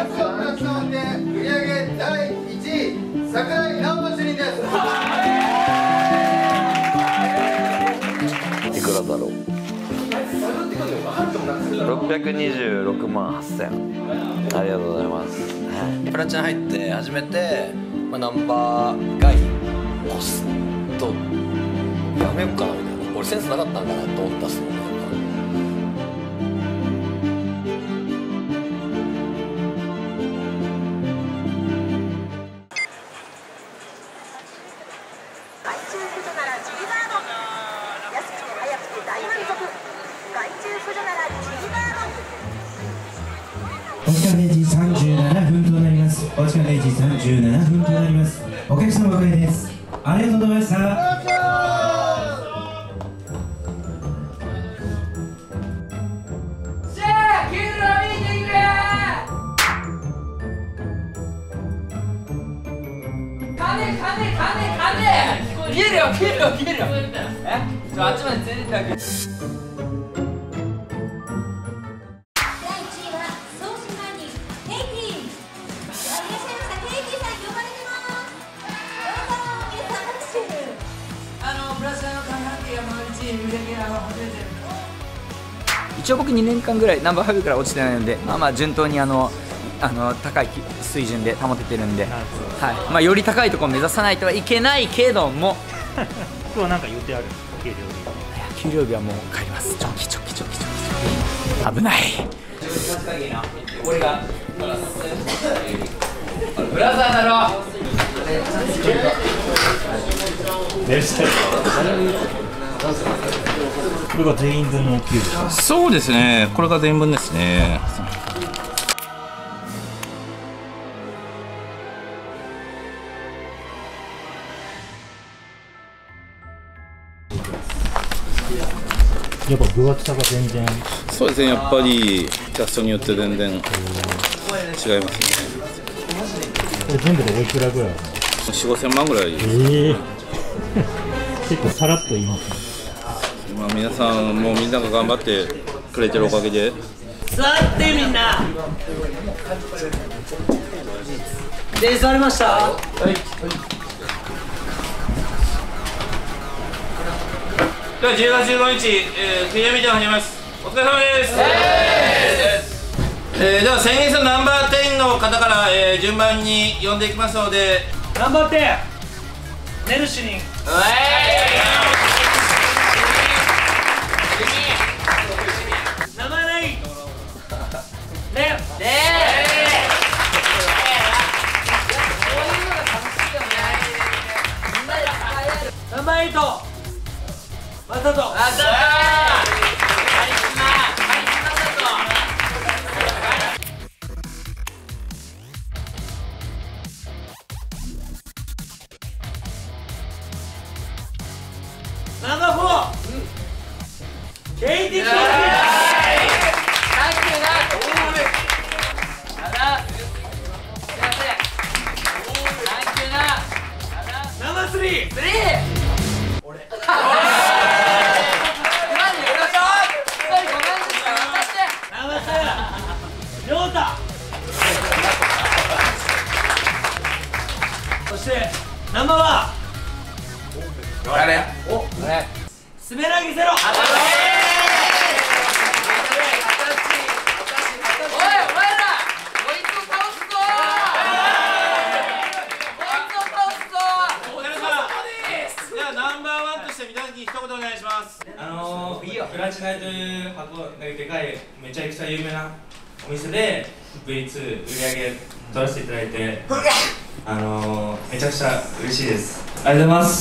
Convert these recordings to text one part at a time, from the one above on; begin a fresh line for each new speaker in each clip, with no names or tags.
安子プラチナ本店売上第1位櫻井直人主任です。
いくらだろう。626万8000。ありがとうございます。プラチナ入って初めて、ナンバーがコストやめようかなみたいな。俺センスなかったんかなと思ったっすもんね。
お時間0時37分となります。お時間0時37分となります。お客様お別れです。ありがとうございました。
見えるよ。あっちまで連れてってあげる。一応僕2年間ぐらいナンバー5から落ちてないので、順当に高い水準で保ててるんで、はい、より高いところを目指さないとはいけないけども
今日は何か予定ある？
給料日はもう帰ります。チョキ危ない。俺がブラザーだろ。
これが全員分の給料。
そうですね、これが全員分ですね。
やっぱ分厚さが全然。
そうですね、やっぱりキャストによって全然違いますね。
これ全部でおいくらぐらい
4、5000万ぐらい。
結構さらっと言いますね。
皆さんもうみんなが頑張ってくれてるおかげで。
座ってみんな。で座りました。はい。
では10月15日、PMT を始めます。お疲れ様です。では先月のナンバー10の方から、順番に呼んでいきますので。
ナンバー10ネルシュリン。名前ない。レナンバー8マサト。ナンバー4ケイティ・ピー。ナンバー3そしてナンバー1誰？スメラギゼロ。
プラチナという箱がでかいめちゃくちゃ有名なお店で V2 売り上げ取らせていただいてめちゃくちゃ嬉しいです。ありがとうございます。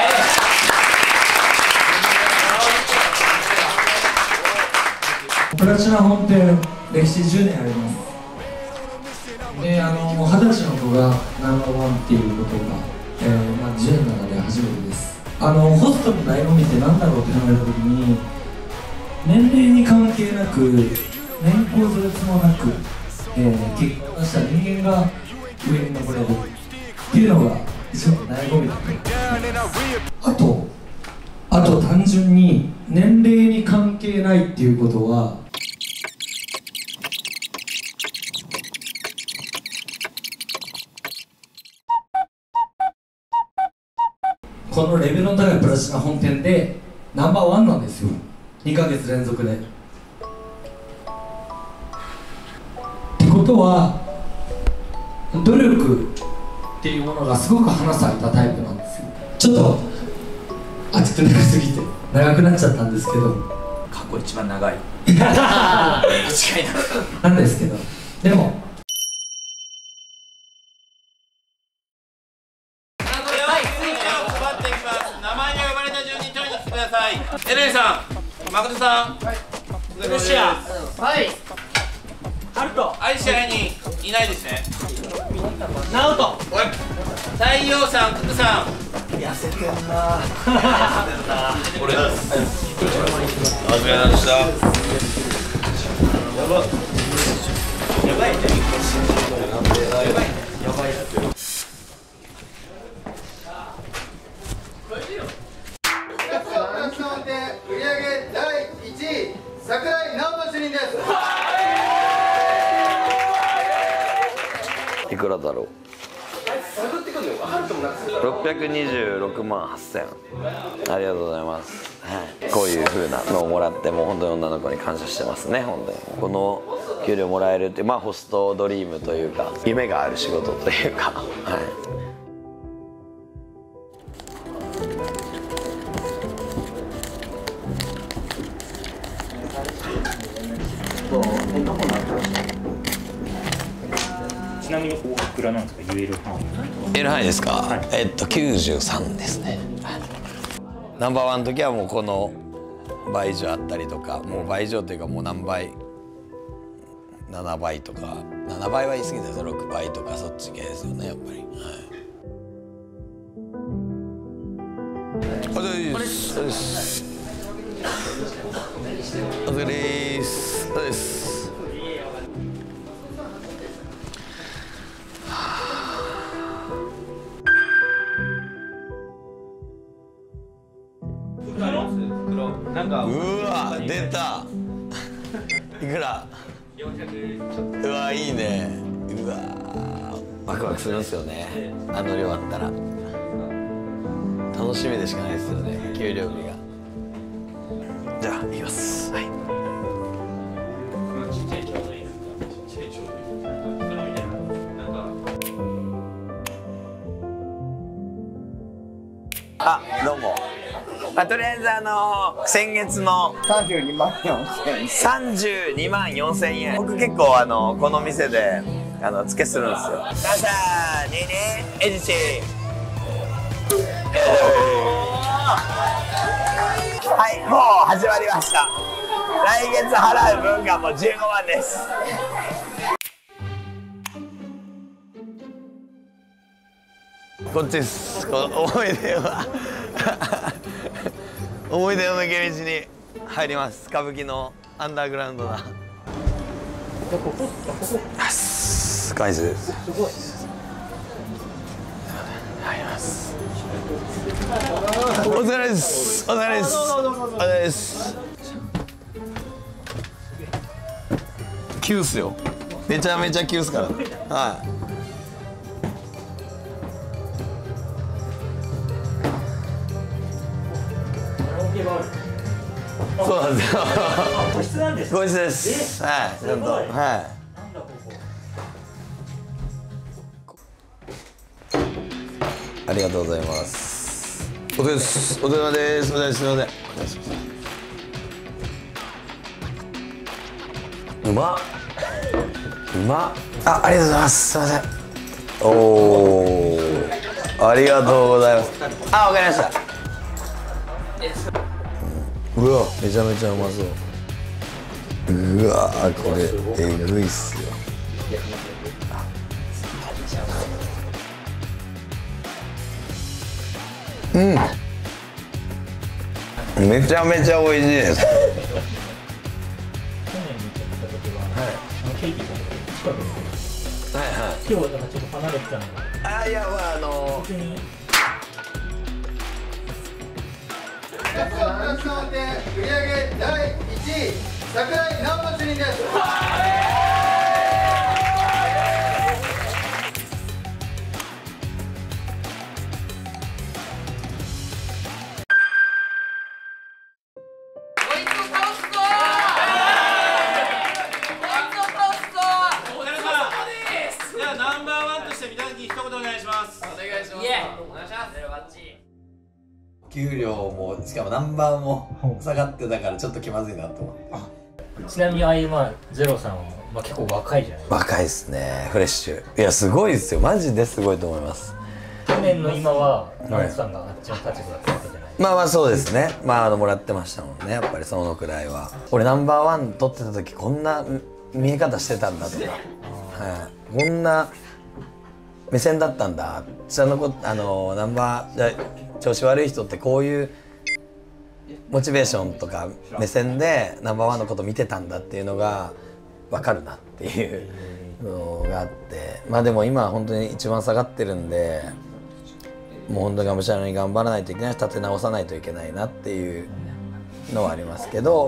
プラチナ本店歴史10年あります。で20歳の子がナンバーワンっていうことが、10年の中で初めてです。ホストの醍醐味って何だろうって考えた時に、年齢に関係なく年功序列もなく、結果を出した人間が上に登れるっていうのが一番の醍醐味だと。あと単純に年齢に関係ないっていうことはこのレベルの高いプラチナ本店でナンバーワンなんですよ、2ヶ月連続で。ってことは努力っていうものがすごく花咲いたタイプなんですよ。ちょっと熱くなりすぎて長くなっちゃったんですけど、
過去一番長い間違いな
なんですけど、でも
エレンさん、誠さん、ロシア、
はい。ハルト。
愛支配人いないですね。
ナオト。
太陽さん、ククさん。
痩せてんな。
これです。お疲れ様でした。やばい。やばいね。やばい。
売上第1位桜井直人主任です。
いくらだろう。626万8000円。ありがとうございます。はい、こういう風なのをもらってもう本当に女の子に感謝してますね。本当にこの給料もらえるって、まあホストドリームというか夢がある仕事というか、はい。
ちなみにおいくらなんですか、言える範囲。
言える範囲ですか、
はい、
93ですね。ナンバーワンの時はもうこの倍以上あったりとか、もう倍以上というかもう何倍、7倍とか、7倍は言い過ぎですよ、6倍とかそっち系ですよね、やっぱり。はい、お疲れです。お疲れです。お疲れです。
なんか
うわ出たいくらうわいいねうわワクワクするんですよねあの量あったら楽しみでしかないですよね給料日がじゃあ行きますはいあどうもとりあえず先月の
32万4000円。
32万4000円僕結構この店で付けするんですよさあにエジチはいもう始まりました来月払う分がもう15万ですこっちです思い出は思い出の抜け道に入ります歌舞伎のアンダーグラウンドなガイズです入りますお疲れですお疲れですお疲れです急っすよめちゃめちゃ急っすからはいそうなんですよ。個室なんですか。個室です。はい。ちゃんと。はい。ありがとうございます。お疲れです。お疲れ様です。お疲れ様です。すみません。うまっ。うまっ。ありがとうございます。すみません。おお。ありがとうございます。わかりました。うわめちゃめちゃうまそううわこれえぐいっすよめちゃめちゃ美味しいですはいはい
今日はだからちょっと離れてたので
いやまあ
プラチナ本店売上第1位桜井直人主任です。
給料もしかもナンバーも下がってたからちょっと気まずいなと思って。
ちなみにああいうゼロさんは、結構若いじゃないですか。
若いっすね、フレッシュ。いやすごいですよ、マジですごいと思います。
去年の今はナオトさんがあっちの立場だったわけじゃない。
まあそうですね。もらってましたもんね、やっぱりそのくらいは。俺ナンバーワン取ってた時こんな見え方してたんだとか、こんな目線だったんだ。ナンバー調子悪い人ってこういうモチベーションとか目線でナンバーワンのこと見てたんだっていうのが分かるなっていうのがあって、でも今は本当に一番下がってるんで、もう本当にがむしゃらに頑張らないといけないし、立て直さないといけないなっていうのはありますけど、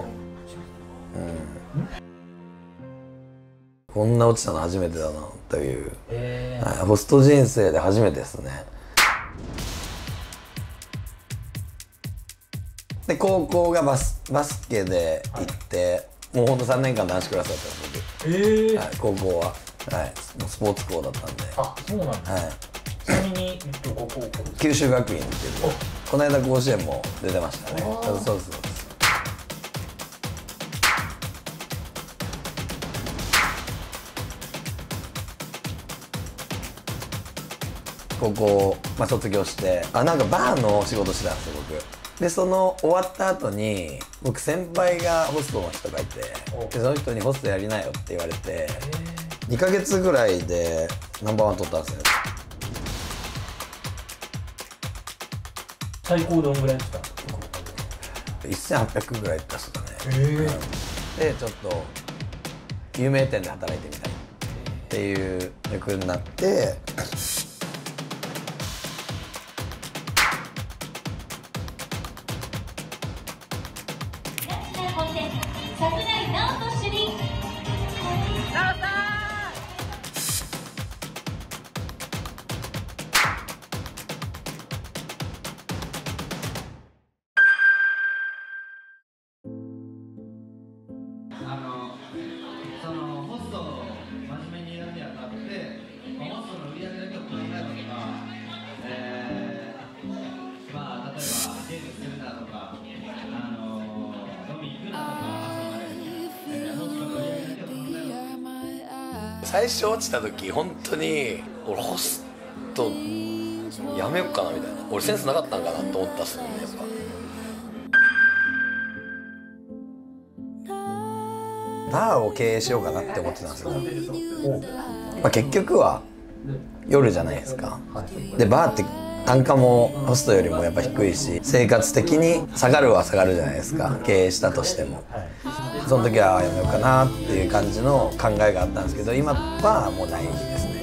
こんな落ちたの初めてだなという、ホスト人生で初めてですね。で高校がバスケで行って、もうほんと3年間男子クラスだったんです僕。高校は、もうスポーツ校だったんで。
あ、そうなんだ。ちなみにどこ高校？
九州学院っていう、この間甲子園も出てましたね。そうです。高校、卒業して、なんかバーの仕事してたんですよ僕。でその終わった後に僕先輩がホストの人がいて、でその人にホストやりなよって言われて、2ヶ月ぐらいでナンバーワン取ったんですよ。
最高どんぐらいですか
？1800ぐらいいったっすかね。でちょっと有名店で働いてみたいっていう役になって、
そのホストを真面目にやるにあたって、ホストの売り上げだけを考えるとか、例えばゲームするだとか、飲み行くだとか、ホストの売り上げだけを考える。
最初落ちた時本当に俺ホストやめよっかなみたいな、俺センスなかったんかなと思ったっすもんね。やっぱバーを経営しようかなって思ってたんですよ。結局は夜じゃないですか。でバーって単価もホストよりもやっぱ低いし、生活的に下がるは下がるじゃないですか、経営したとしても。その時はやめようかなっていう感じの考えがあったんですけど、今はもうないですね。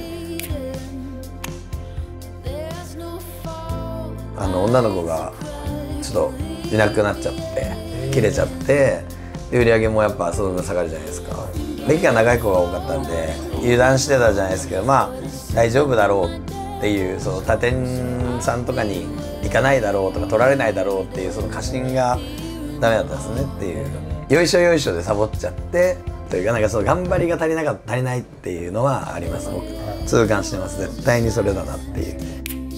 女の子がちょっといなくなっちゃって切れちゃって、売り上げもやっぱその分下がるじゃないですか。歴が長い子が多かったんで油断してたじゃないですけど、大丈夫だろうっていう、その他店さんとかに行かないだろうとか取られないだろうっていうその過信がダメだったんですねっていう、よいしょよいしょでサボっちゃってというか、なんかその頑張りが足りないっていうのはあります。僕痛感してます。絶対にそれだなっていう。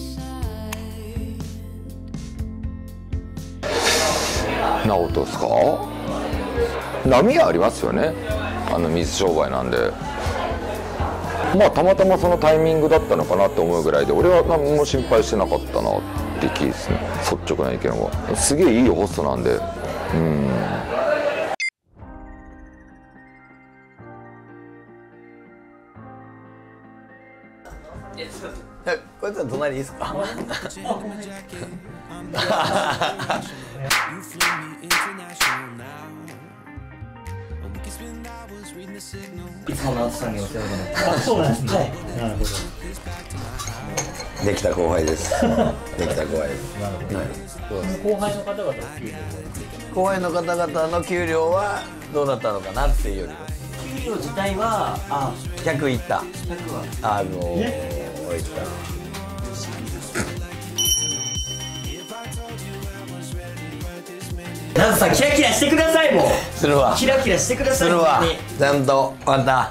直人ですか？波はありますよね、水商売なんで。たまたまそのタイミングだったのかなって思うぐらいで、俺は何も心配してなかったなって気ですね、率直な意見は。すげえいいホストなんで。
こいつは隣いいですか？
いつも直人さんにお世話になって。あ、そうなんですね。なるほど。
できた後輩です。できた後輩です。
なるほど。後輩の方々の給料
後輩の方々の給料はどうだったのかなっていうより、
給料自体は
100いった。
100は
いった。
ナオトさんキラキラしてください。もう
するわ。
キラキラしてください。
するわ。ちゃんとまた。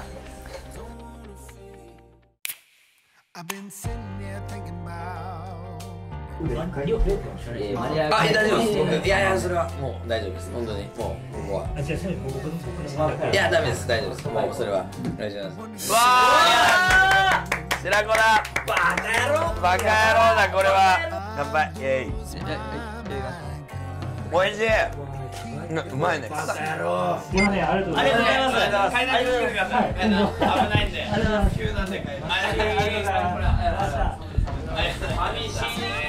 あ、大丈夫です。僕いやそれはもう大丈夫です。本当にもうここは。いやダメです。大丈夫です。もうそれはお願いします。わあ、白子だ。バカ野郎。バカ野郎だこれは。乾杯。イエイ。おいしい。うまいね。バカ野郎。
すいません、ありがとうございます。階段来てください。危ないんで。急なんで階段。ありがとうございます。寂しい。